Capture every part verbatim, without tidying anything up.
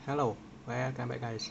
Hello, welcome back guys,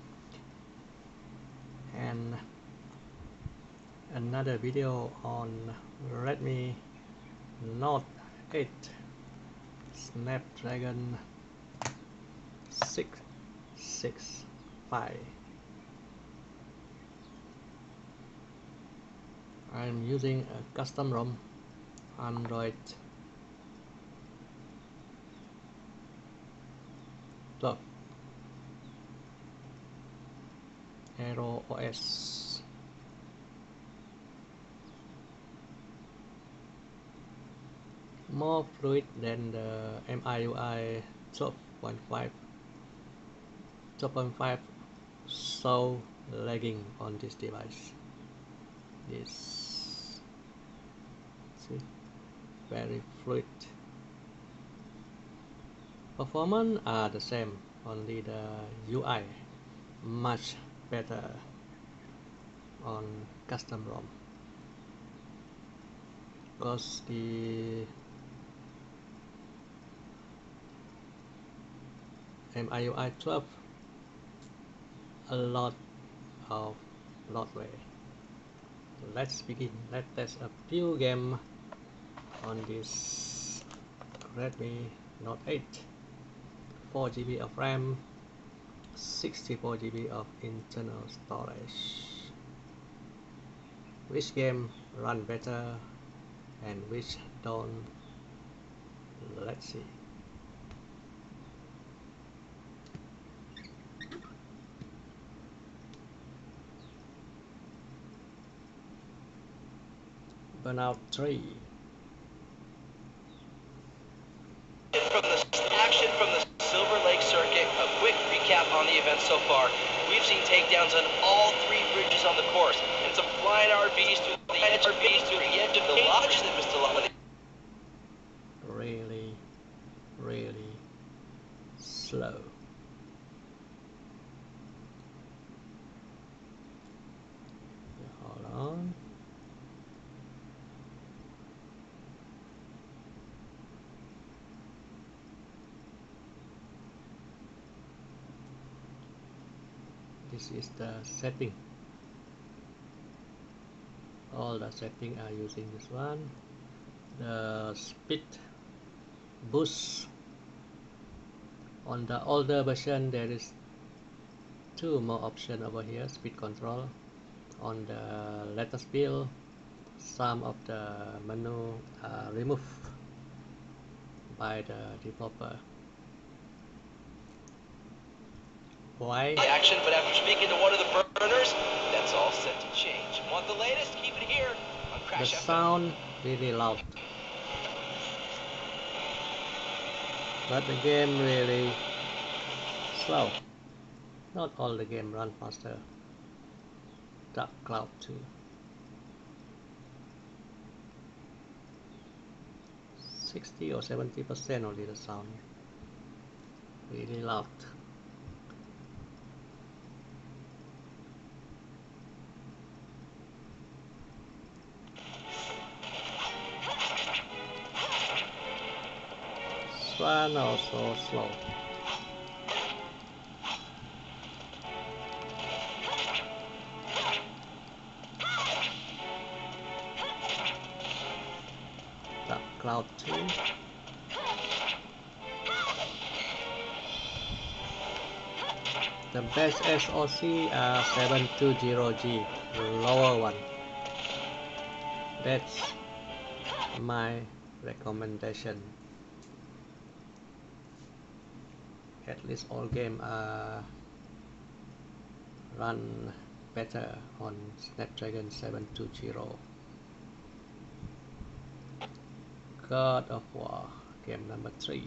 and another video on Redmi Note eight Snapdragon six six five. I'm using a custom ROM Android twelve Aero O S. More fluid than the M I U I twelve point five. twelve point five so lagging on this device. This see, very fluid. Performance are the same, only the U I much better on custom ROM, because the M I U I twelve a lot of bloatware. Let's begin. Let's test a few games on this Redmi Note eight. four G B of RAM, sixty-four G B of internal storage. Which game run better and which don't? Let's see. Burnout three. From the action from the Silver Lake circuit, a quick recap on the event so far. We've seen takedowns on all three bridges on the course, and some flying R Bs to the edge, R Bs to the edge of the lodge that was still Really, really slow. Hold on. This is the setting. All the setting are using this one. The speed boost on the older version, there is two more options over here. Speed control. On the latest build, some of the menu are removed by the developer. Why? action, but after speaking to one of the burners, that's all set to change. Want the latest? Keep it here on The Crash F M. sound really loud, but the game really slow. Not all the game run faster. Dark Cloud two. sixty or seventy percent only the sound. Really loud. This one also slow. Dark Cloud two. The best S O C are seven two zero G, lower one. That's my recommendation. At least all games are run better on Snapdragon seven two zero. God of War, game number three.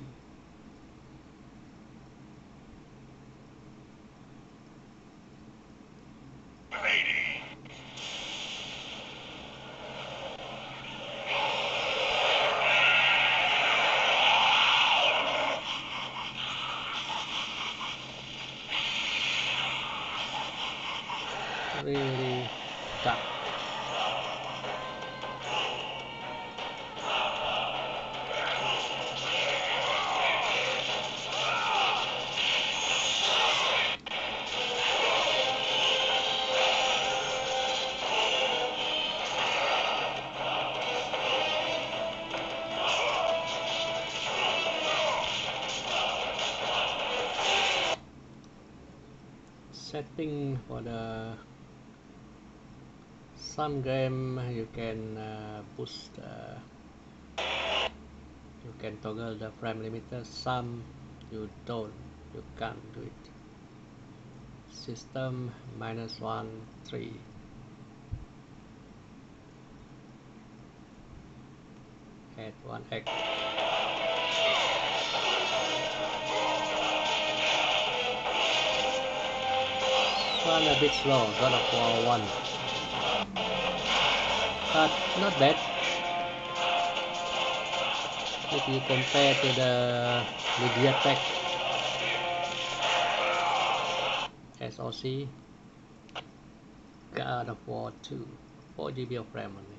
Really dark. setting for the some game you can uh, boost uh, you can toggle the frame limiter, some you don't, you can't do it. System minus one three. Add one X. One a bit slow, God of War one. But not bad. If you compare to the MediaTek S O C, God of War two, four G B of RAM only.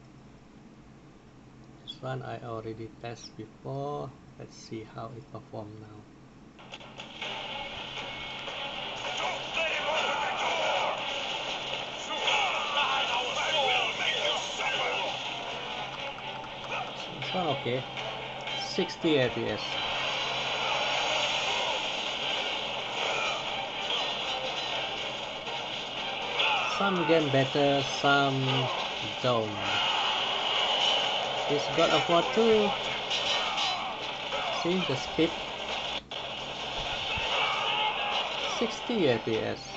This one I already tested before. Let's see how it performs now. This one okay, sixty F P S. Some game better, some don't. This God of War two, see the speed, sixty F P S.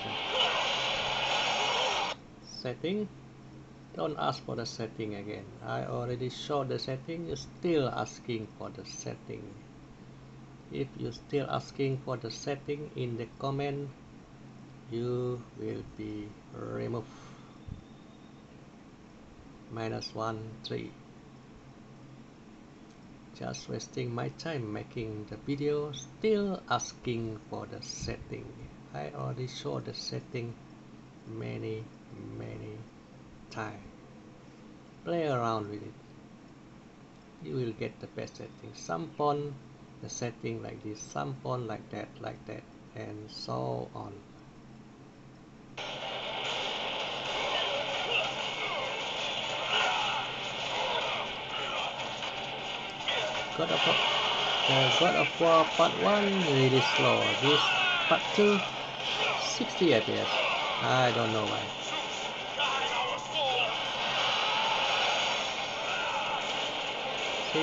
Setting, don't ask for the setting again. I already showed the setting, you're still asking for the setting. If you're still asking for the setting in the comment, you will be removed. Minus one three. Just wasting my time making the video, still asking for the setting. I already showed the setting many many times. Play around with it, you will get the best setting. Some pawn the setting like this, some pawn like that, like that, and so on. God of War, the God of War part one really slow. This part two, sixty F P S. I don't know why. See?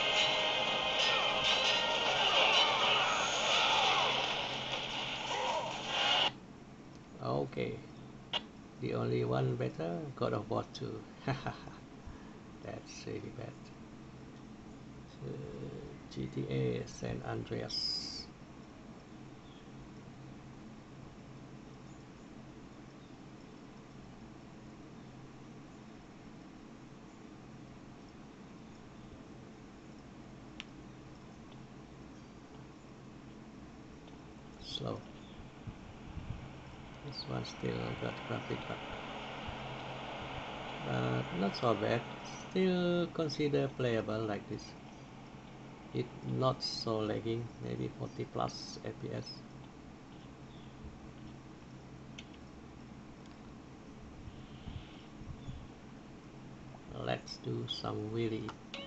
Okay. The only one better, God of War two. That's really bad. Uh, G T A San Andreas. Slow. This one still got graphic up. But not so bad. Still consider playable like this. It not so lagging, maybe forty plus F P S. Let's do some wheelie.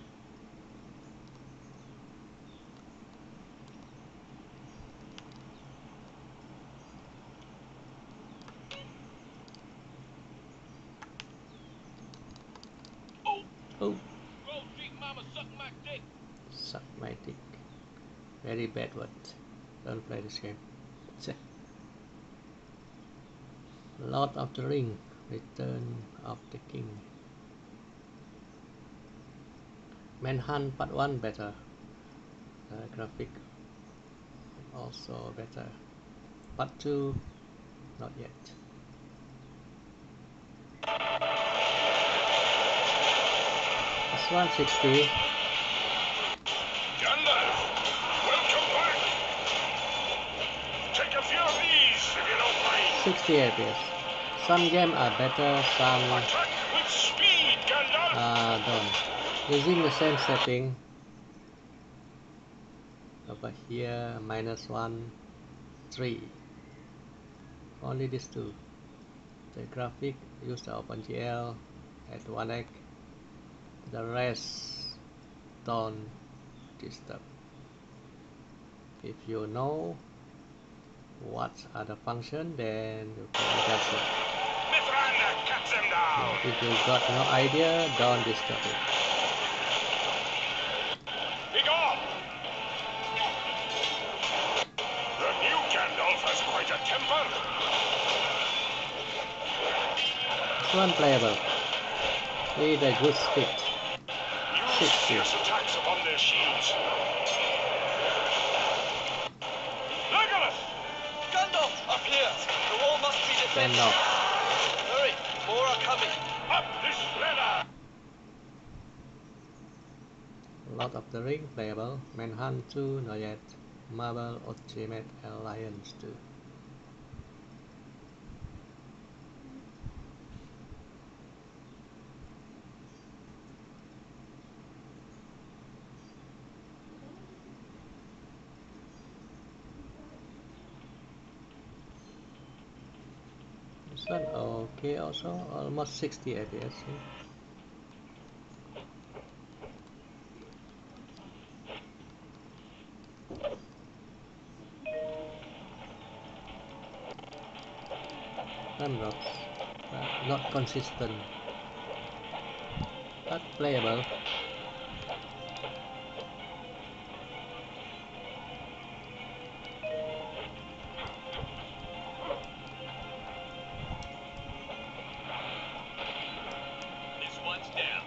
Oh, suck my dick. Very bad word. Don't play this game. Lord of the Ring, Return of the King. Manhunt Part one better. Uh, graphic also better. Part two, not yet. This one sixty. Gandalf, welcome back. Take a few of these if you don't mind. sixty F P S. Some games are better, some Attack with speed, Gandalf. uh, don't. Using the same setting. Over here, minus one, three. Only these two. The graphic, use the OpenGL at one X. The rest don't disturb. If you know, what are the function, then you can adjust it. Mithran cuts him down. If you got no idea, don't disturb it. Be gone. The new Gandalf has quite a temper. This one playable with a good speed. Use sixty. fierce attacks upon their shields. Legolas! Gandalf, up here! The wall must be Stand defended. off. Hurry, more are coming. Up this ladder! Lord of the Ring playable. Manhunt two, not yet. Marvel Ultimate Alliance two. This one okay also, almost sixty F P S. Frame drops, but not consistent, but playable. This one's down.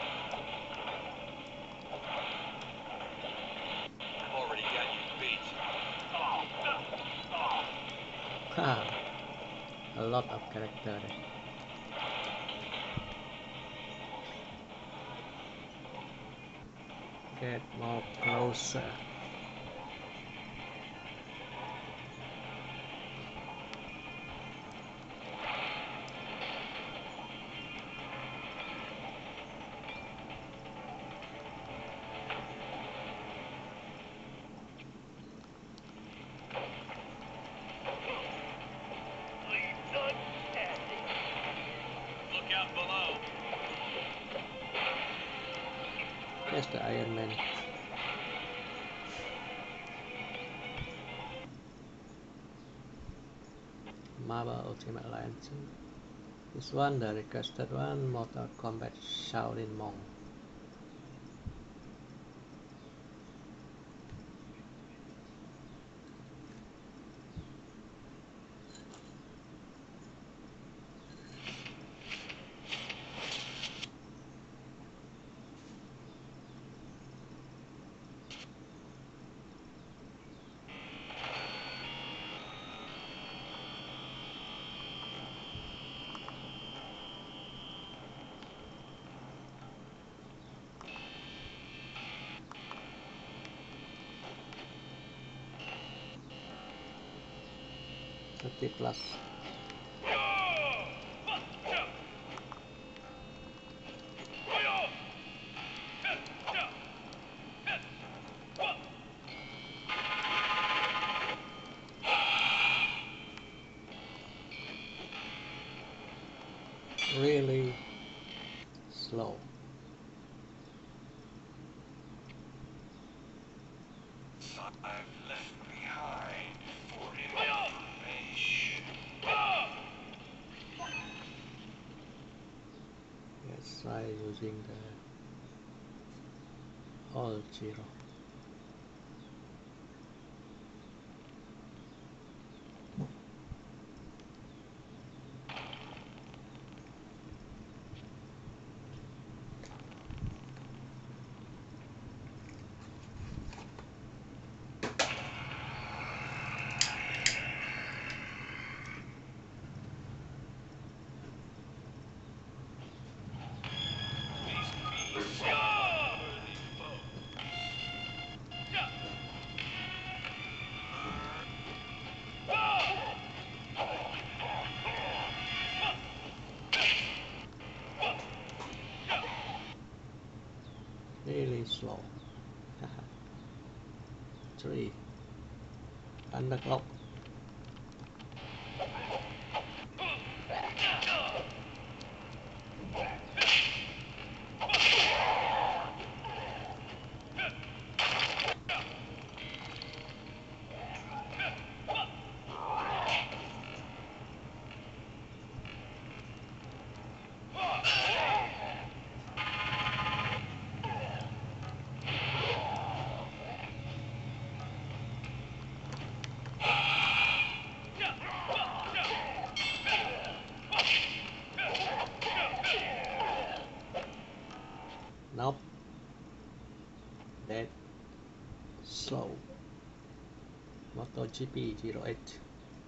I've already got you beat. Ha! A lot of character there. Get more closer. Look out below. There's the Iron Man. Marvel Ultimate Alliance. This one, the requested one, Mortal Kombat Shaolin Monk. fifty plus. Really slow. I've left behind for information. Let's try using the all zero. Really slow. Three. Underclock. G P zero eight.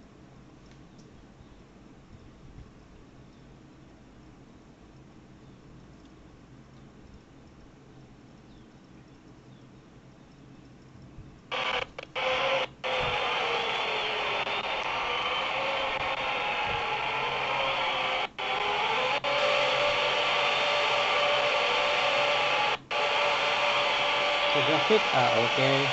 The graphics are okay.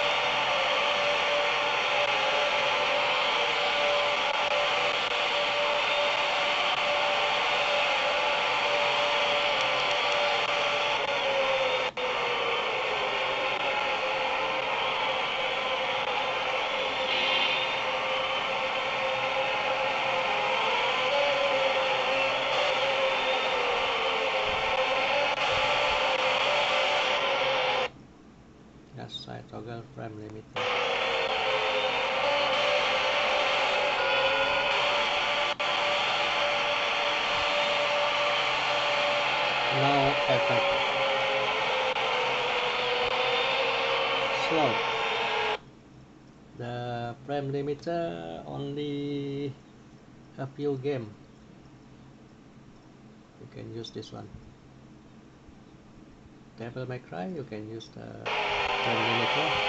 Yes, I toggle frame limiter. No effect. Slow. The frame limiter only a few game. You can use this one. Devil May Cry, you can use the frame limiter.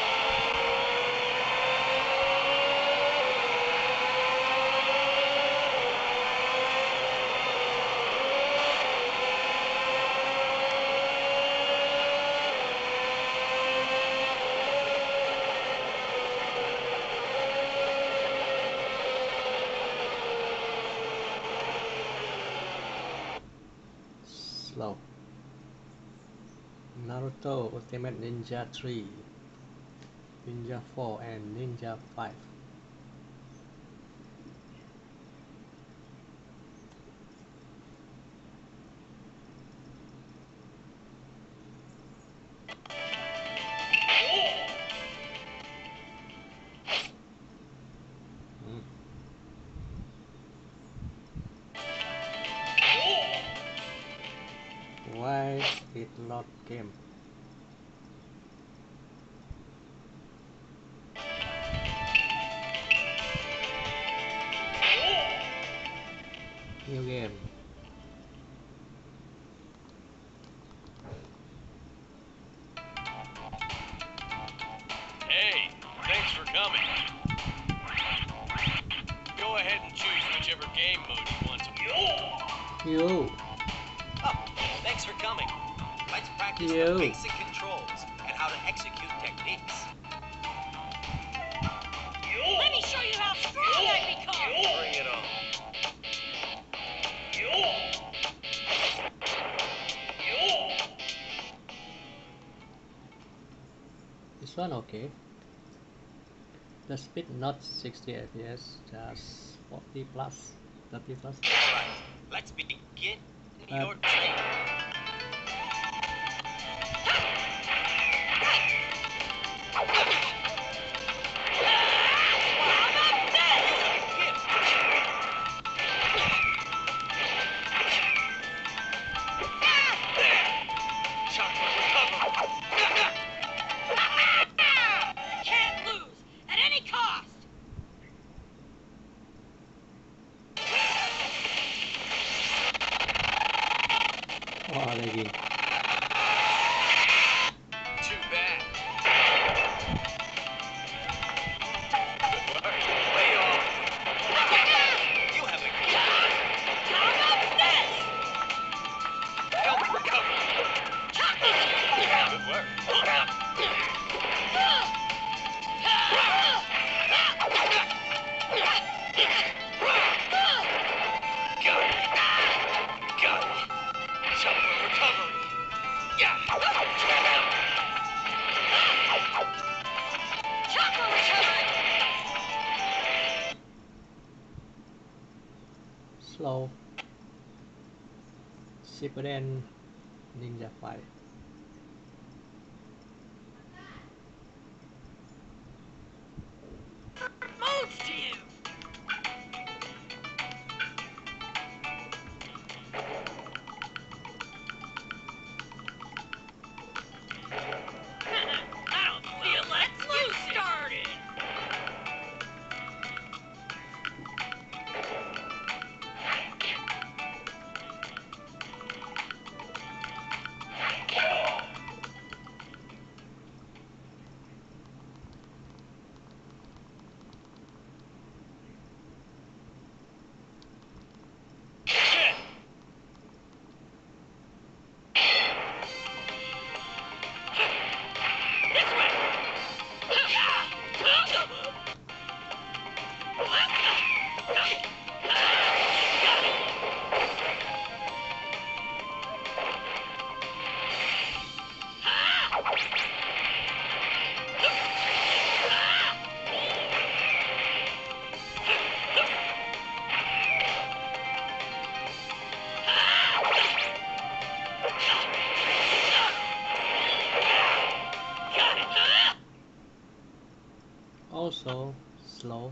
Slow. Naruto Ultimate Ninja three, Ninja four and Ninja five. Mm. Why it not game? New game. Hey, thanks for coming. Go ahead and choose whichever game mode you want to. You. Oh, thanks for coming. Let's practice You. the basic controls and how to execute techniques. Let me show you how strong I become! Bring it on. This one okay. The speed not sixty F P S, just forty plus, thirty plus. Alright, let's begin Uh, your training. Can't lose at any cost! Wow, lagging. Too bad. Way off. You have a How about this? help recover. Good work. Got it. Got it. Jump for recovery. Yeah. Chopper recovery! Slow. Shippuden Ninja five. Moves to you! I don't feel like you started! slow.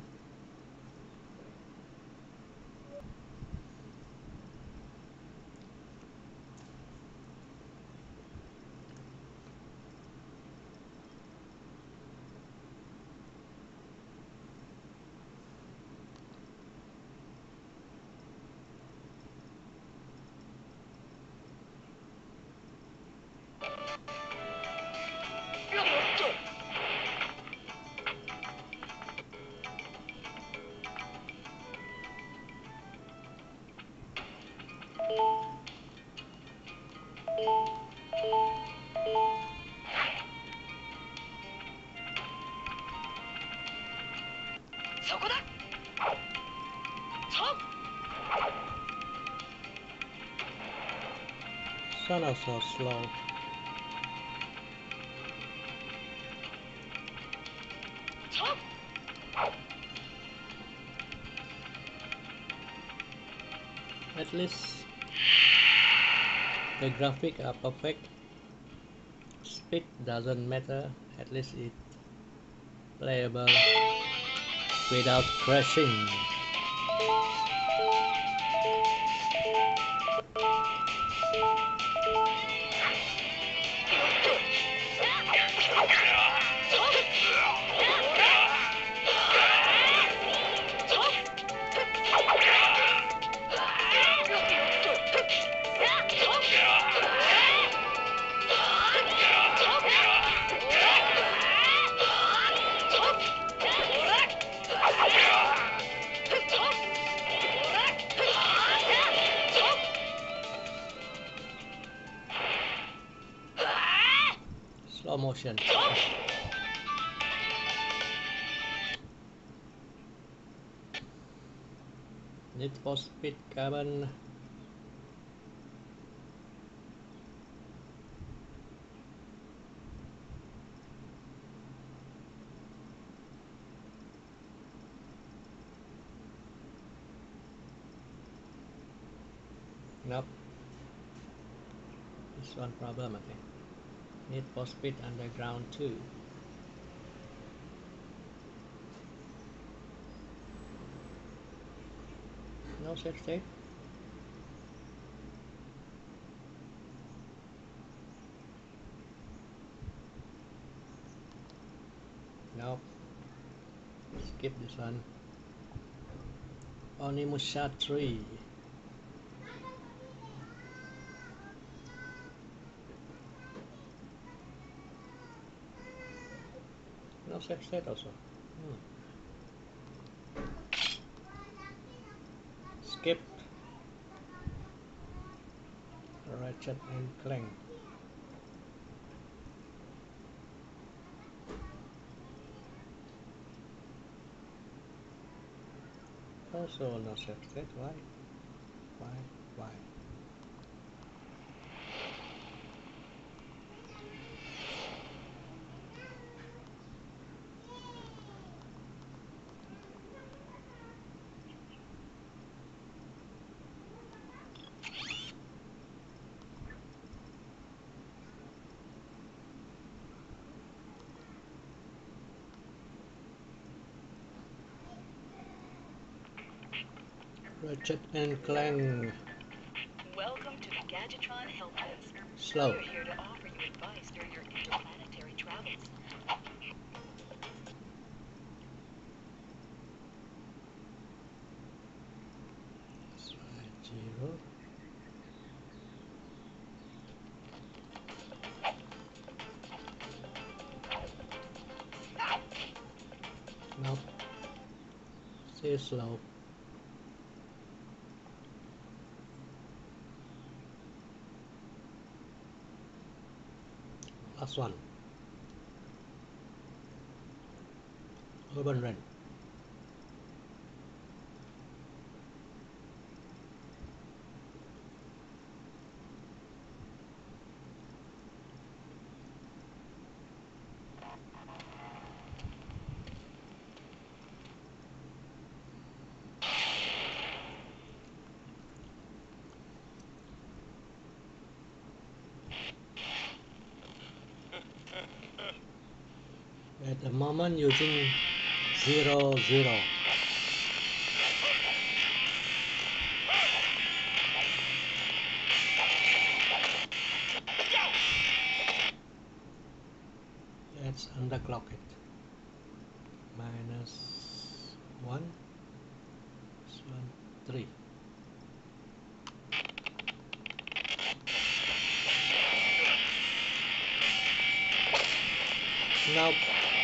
Son of so slow. At least the graphics are perfect. Speed doesn't matter. At least it's playable without crashing. Slow motion. Need for Speed Carbon. Nope. This one problem, I think. Need for Speed Underground two. No save state. No. Skip this one. Onimusha three. No save state also. Hmm. Skip. Ratchet and Clank. Also no save state. Why? Why? Why? Ratchet and Clank. Welcome to the Gadgetron Help Desk. Slow. We're here to offer you advice during your interplanetary travels. Slide zero. Nope. Stay slow. Last one. Urban Run. At the moment using zero zero. Let's underclock it. Minus one, this one, three. Now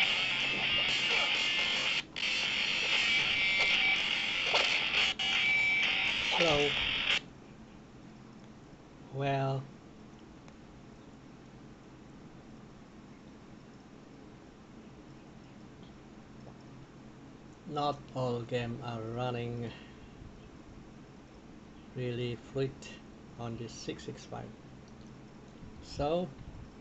hello. Well, not all games are running really fluid on this six sixty-five, so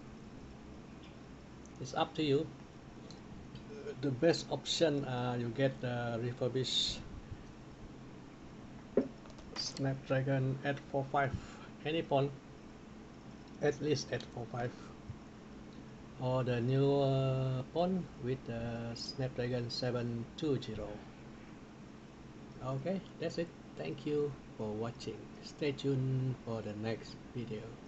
it's up to you. The best option, uh, you get the refurbished Snapdragon eight forty-five, any phone, at least eight forty-five, or the new uh, phone with the Snapdragon seven twenty. Okay, that's it. Thank you for watching. Stay tuned for the next video.